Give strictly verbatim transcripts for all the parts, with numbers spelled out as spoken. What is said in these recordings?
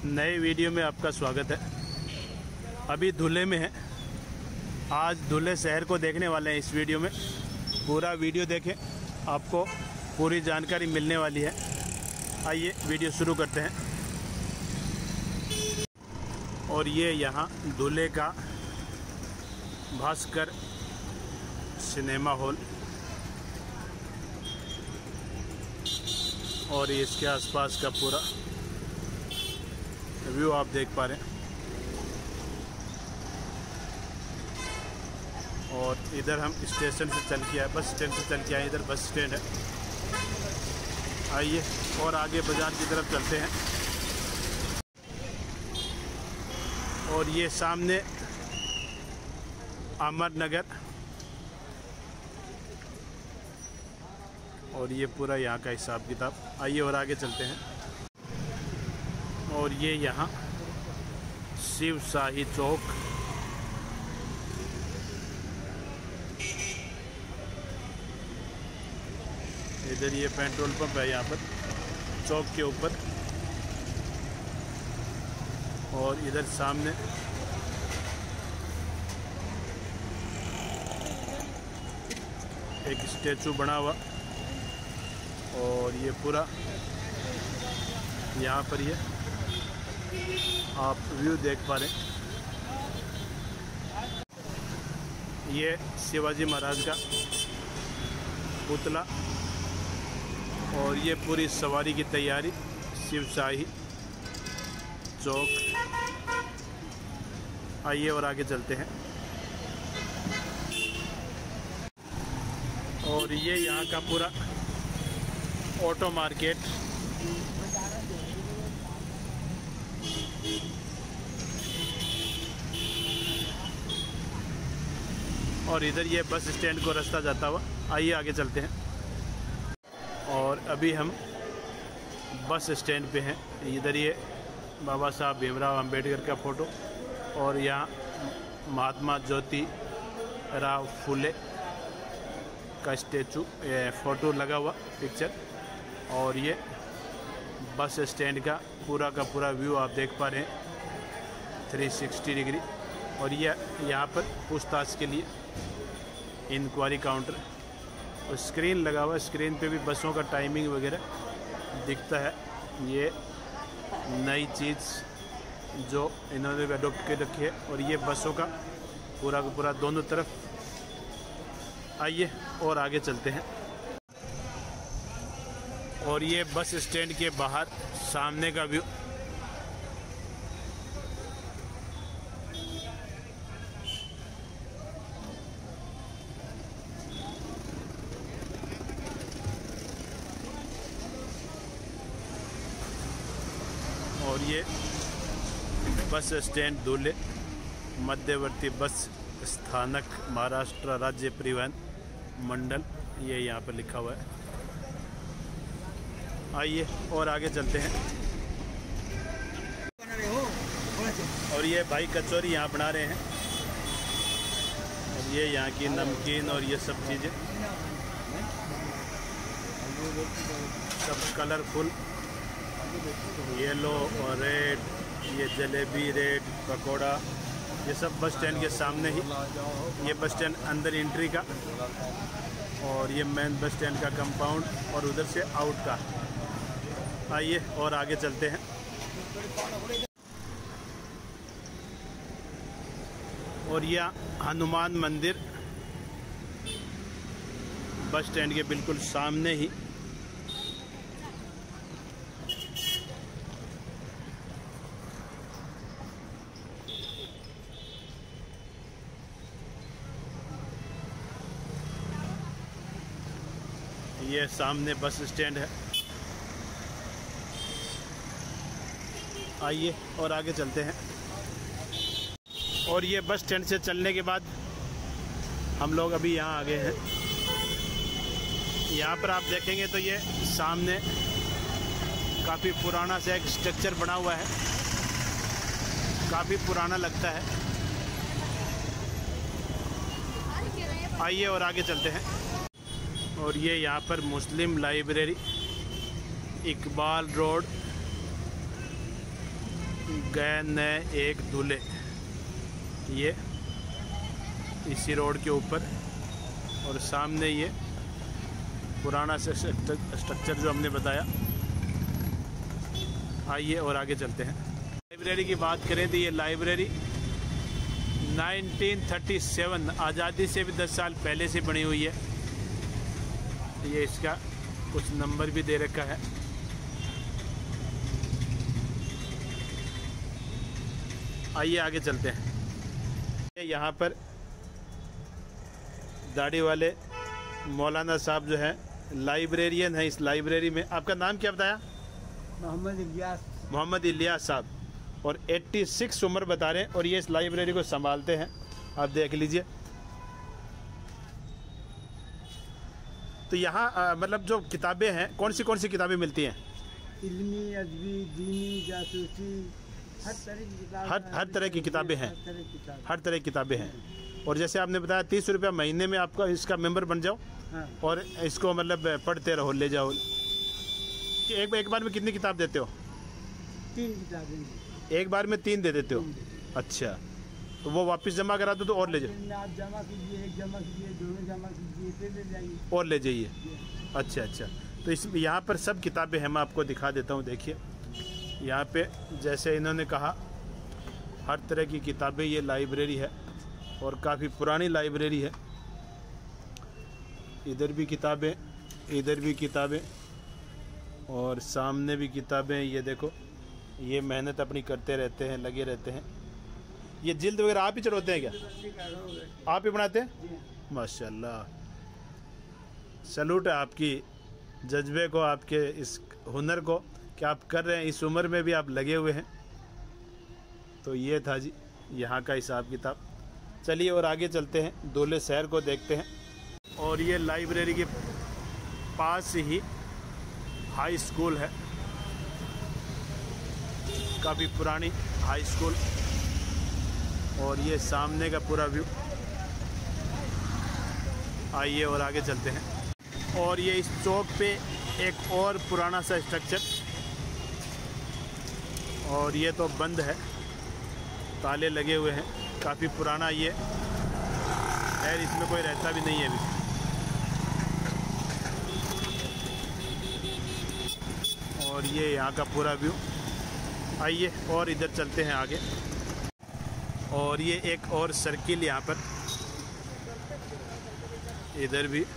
नए वीडियो में आपका स्वागत है। अभी धुले में है, आज धुले शहर को देखने वाले हैं। इस वीडियो में पूरा वीडियो देखें, आपको पूरी जानकारी मिलने वाली है। आइए वीडियो शुरू करते हैं। और ये यहाँ धुले का भास्कर सिनेमा हॉल और इसके आसपास का पूरा व्यू आप देख पा रहे हैं। और इधर हम स्टेशन से चल के आए, बस स्टैंड से चल के आए। इधर बस स्टैंड है। आइए और आगे बाज़ार की तरफ चलते हैं। और ये सामने अमरनगर और ये पूरा यहाँ का हिसाब किताब। आइए और आगे चलते हैं। और ये यहाँ शिव शाही चौक, इधर ये पेट्रोल पंप है यहाँ पर चौक के ऊपर। और इधर सामने एक स्टैचू बना हुआ और ये पूरा यहाँ पर ये आप व्यू देख पा रहे हैं। ये शिवाजी महाराज का पुतला और ये पूरी सवारी की तैयारी शिव शाही चौक। आइए और आगे चलते हैं। और ये यहाँ का पूरा ऑटो मार्केट। और इधर ये बस स्टैंड को रास्ता जाता हुआ। आइए आगे चलते हैं। और अभी हम बस स्टैंड पे हैं। इधर ये बाबा साहब भीमराव अंबेडकर का फ़ोटो और यहाँ महात्मा ज्योति राव फुले का स्टैचू फ़ोटो लगा हुआ पिक्चर। और ये बस स्टैंड का पूरा का पूरा व्यू आप देख पा रहे हैं थ्री सिक्सटी डिग्री। और ये यहाँ पर पूछताछ के लिए इंक्वायरी काउंटर और स्क्रीन लगा हुआ। स्क्रीन पे भी बसों का टाइमिंग वगैरह दिखता है। ये नई चीज़ जो इन्होंने अडोप्ट कर रखी है। और ये बसों का पूरा का पूरा दोनों तरफ। आइए और आगे चलते हैं। और ये बस स्टैंड के बाहर सामने का व्यू। और ये बस स्टैंड धुले मध्यवर्ती बस स्थानक महाराष्ट्र राज्य परिवहन मंडल, ये यहाँ पर लिखा हुआ है। आइए और आगे चलते हैं। और ये भाई कचौरी यहाँ बना रहे हैं। और ये यहाँ की नमकीन और ये सब चीज़ें सब कलरफुल, येलो और रेड, ये जलेबी रेड पकोड़ा, ये सब बस स्टैंड के सामने ही। ये बस स्टैंड अंदर एंट्री का और ये मेन बस स्टैंड का कंपाउंड और उधर से आउट का। आइए और आगे चलते हैं। और यह हनुमान मंदिर बस स्टैंड के बिल्कुल सामने ही। ये सामने बस स्टैंड है। आइए और आगे चलते हैं। और ये बस स्टैंड से चलने के बाद हम लोग अभी यहाँ आ गए हैं। यहाँ पर आप देखेंगे तो ये सामने काफ़ी पुराना सा एक स्ट्रक्चर बना हुआ है, काफ़ी पुराना लगता है। आइए और आगे चलते हैं। और ये यहाँ पर मुस्लिम लाइब्रेरी इकबाल रोड गए नए एक दूल्हे, ये इसी रोड के ऊपर, और सामने ये पुराना से स्ट्रक्चर जो हमने बताया। आइए और आगे चलते हैं। लाइब्रेरी की बात करें तो ये लाइब्रेरी नाइनटीन थर्टी सेवन, आज़ादी से भी दस साल पहले से बनी हुई है। ये इसका कुछ नंबर भी दे रखा है। आइए आगे चलते हैं। यहाँ पर दाढ़ी वाले मौलाना साहब जो हैं लाइब्रेरियन है इस लाइब्रेरी में। आपका नाम क्या बताया? मोहम्मद इलियास। मोहम्मद इलियास साहब, और छियासी उम्र बता रहे हैं, और ये इस लाइब्रेरी को संभालते हैं। आप देख लीजिए। तो यहाँ मतलब जो किताबें हैं, कौन सी कौन सी किताबें मिलती हैं? इल्मी, अदबी, दीनी, जासूसी, हर तरह की किताबें। हर हर तरह की किताबें हैं। हर तरह की किताबें हैं। और जैसे आपने बताया तीस रुपया महीने में आपका इसका मेंबर बन जाओ। हाँ। और इसको मतलब पढ़ते रहो, ले जाओ। एक एक बार में कितनी किताब देते हो? तीन किताबें। एक बार में तीन दे देते हो? अच्छा, तो वो वापस जमा करा दो तो और ले जाइए। आप जमा कीजिए, एक जमा कीजिए, दोनों जमा कीजिए, फिर ले जाइए और ले जाइए। अच्छा अच्छा, तो इस यहाँ पर सब किताबें हैं। मैं आपको दिखा देता हूँ। देखिए यहाँ पे जैसे इन्होंने कहा हर तरह की किताबें, ये लाइब्रेरी है और काफ़ी पुरानी लाइब्रेरी है। इधर भी किताबें, इधर भी किताबें, और सामने भी किताबें। ये देखो, ये मेहनत अपनी करते रहते हैं, लगे रहते हैं। ये जिल्द वगैरह आप ही चढ़ाते हैं क्या? आप ही बनाते हैं? माशाल्लाह, सैल्यूट है आपकी जज्बे को, आपके इस हुनर को कि आप कर रहे हैं, इस उम्र में भी आप लगे हुए हैं। तो ये था जी यहाँ का हिसाब किताब। चलिए और आगे चलते हैं, दूल्हे शहर को देखते हैं। और ये लाइब्रेरी के पास ही हाई स्कूल है, काफ़ी पुरानी हाई स्कूल। और ये सामने का पूरा व्यू। आइए और आगे चलते हैं। और ये इस चौक पे एक और पुराना सा स्ट्रक्चर, और ये तो बंद है, ताले लगे हुए हैं, काफ़ी पुराना ये। खैर इसमें कोई रहता भी नहीं है अभी। और ये यहाँ का पूरा व्यू। आइए और इधर चलते हैं आगे। और ये एक और सर्किल यहाँ पर, इधर भी,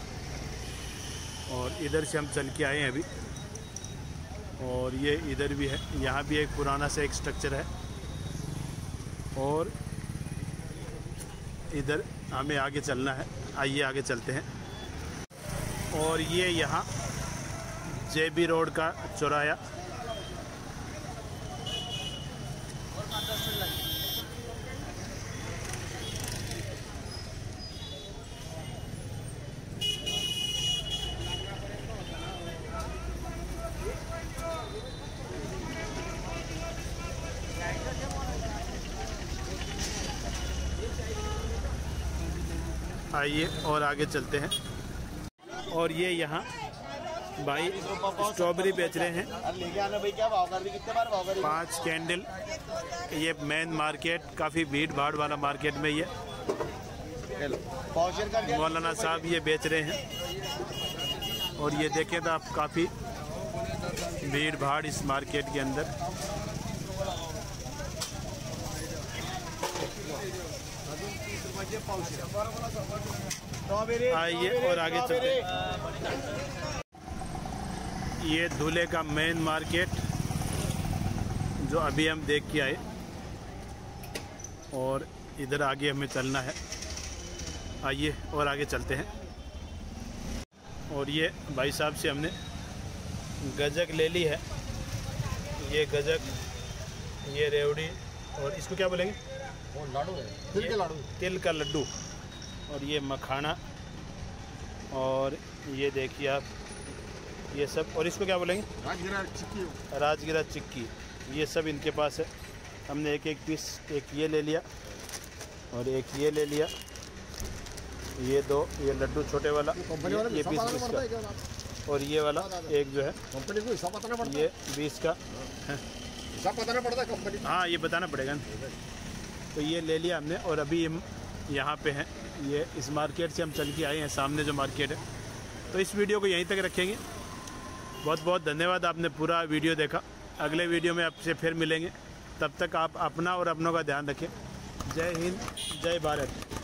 और इधर से हम चल के आए हैं अभी। और ये इधर भी है, यहाँ भी एक पुराना सा एक स्ट्रक्चर है। और इधर हमें आगे चलना है। आइए आगे चलते हैं। और ये यहाँ जेबी रोड का चौराया। आइए और आगे चलते हैं। और ये यहाँ भाई स्ट्रॉबेरी बेच रहे हैं, पाँच कैंडल। ये मेन मार्केट, काफ़ी भीड़ भाड़ वाला मार्केट में ये मौलाना साहब ये बेच रहे हैं। और ये देखें तो आप काफ़ी भीड़ भाड़ इस मार्केट के अंदर। आइए और आगे चलते हैं। ये दूल्हे का मेन मार्केट जो अभी हम देख के आए, और इधर आगे हमें चलना है। आइए और आगे चलते हैं। और ये भाई साहब से हमने गजक ले ली है। ये गजक, ये रेवड़ी, और इसको क्या बोलेंगे? वो लाडू है, तिल के लाडू, तिल का लड्डू। और ये मखाना, और ये देखिए आप ये सब। और इसको क्या बोलेंगे? राजगिरा चिक्की। राजगिरा चिक्की, ये सब इनके पास है। हमने एक एक पीस, एक ये ले लिया और एक ये ले लिया। ये दो, ये लड्डू छोटे वाला, ये, ये बीस बीस का, और ये वाला एक जो है कंपनी को हिसाब बताना पड़ता है। ये बीस का है। सब बताना पड़ता है कंपनी। हाँ ये बताना पड़ेगा ना। तो ये ले लिया हमने और अभी हम यहाँ पे हैं। ये इस मार्केट से हम चल के आए हैं, सामने जो मार्केट है। तो इस वीडियो को यहीं तक रखेंगे। बहुत बहुत धन्यवाद, आपने पूरा वीडियो देखा। अगले वीडियो में आपसे फिर मिलेंगे। तब तक आप अपना और अपनों का ध्यान रखें। जय हिंद, जय भारत।